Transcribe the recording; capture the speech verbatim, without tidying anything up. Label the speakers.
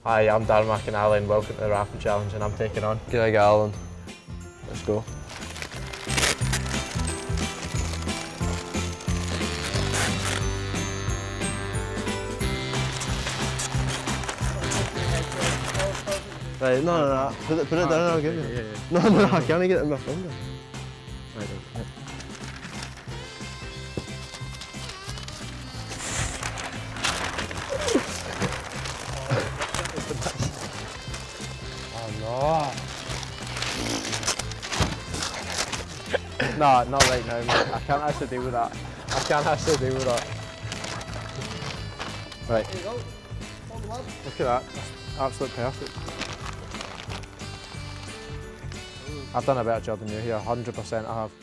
Speaker 1: Hi, I'm Darren McInally and welcome to the Rapping Challenge, and I'm taking on
Speaker 2: Greig. Let's go. Right, no, no, no, put it, put it down and I'll give you.
Speaker 1: Yeah, yeah.
Speaker 2: No, no, I can't get it in my finger.
Speaker 1: Right, right.
Speaker 2: Oh no.
Speaker 1: No, not right now, man. I can't actually deal with that. I can't actually deal with that. Right.
Speaker 3: There you go. Hold them up.
Speaker 1: Look at that. That's absolute perfect. I've done a better job than you here, one hundred percent I have.